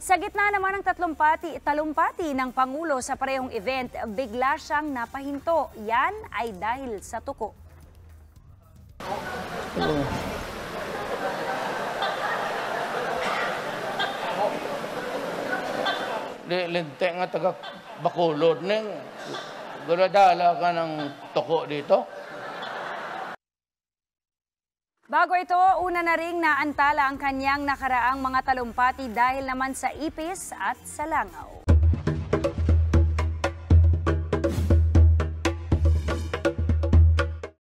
Sa gitna naman ng talumpati ng Pangulo sa parehong event, bigla siyang napahinto. Yan ay dahil sa tuko. Linte nga taga Bacolod neng guladala ka ng tuko dito. Bago ito, una na ring naantala ang kanyang nakaraang mga talumpati dahil naman sa ipis at sa langaw.